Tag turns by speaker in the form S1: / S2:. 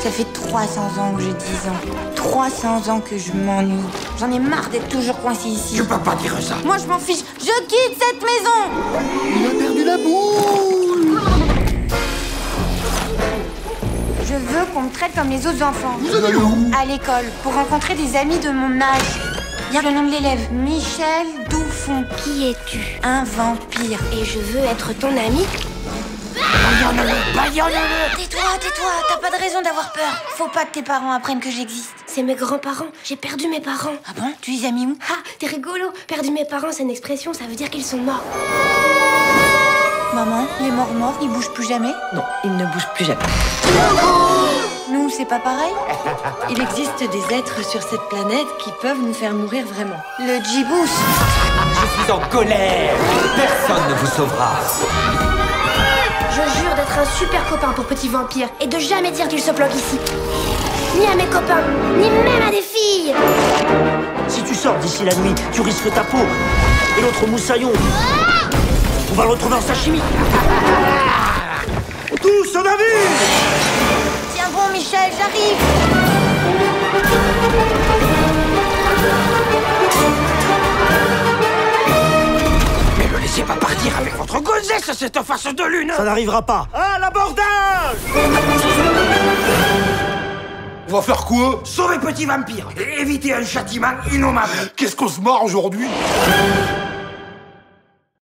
S1: Ça fait 300 ans que j'ai 10 ans. 300 ans que je m'ennuie. J'en ai marre d'être toujours coincée ici.
S2: Tu peux pas dire ça.
S1: Moi, je m'en fiche. Je quitte cette maison.
S3: Il a perdu la boule.
S1: Je veux qu'on me traite comme les autres enfants.
S3: Vous allez où?
S1: À l'école, pour rencontrer des amis de mon âge. Il y a le nom de l'élève, Michel Douffon.
S4: Qui es-tu?
S1: Un vampire.
S4: Et je veux être ton ami?
S2: Baillonne-le.
S1: Tais-toi, t'as pas de raison d'avoir peur. Faut pas que tes parents apprennent que j'existe.
S4: C'est mes grands-parents. J'ai perdu mes parents.
S1: Ah bon? Tu les as mis où?
S4: Ah, t'es rigolo. Perdu mes parents, c'est une expression, ça veut dire qu'ils sont morts.
S1: Maman, les morts, ils bougent plus jamais?
S5: Non, il ne bouge plus jamais.
S1: Nous, c'est pas pareil?
S5: Il existe des êtres sur cette planète qui peuvent nous faire mourir vraiment.
S1: Le djibous.
S2: Je suis en colère. Personne ne vous sauvera.
S4: Je jure d'être un super copain pour petit vampire et de jamais dire qu'il se bloque ici. Ni à mes copains, ni même à des filles.
S6: Si tu sors d'ici la nuit, tu risques ta peau. Et l'autre moussaillon, on va le retrouver en sashimi. Tous en avis!
S1: Tiens bon, Michel, j'arrive.
S2: Mais me laissez pas partir avec votre gonzesse, cette face de lune.
S6: Ça n'arrivera pas. À l'abordage!
S3: On va faire quoi?
S2: Sauver petit vampire et éviter un châtiment innommable.
S3: Qu'est-ce qu'on se marre aujourd'hui?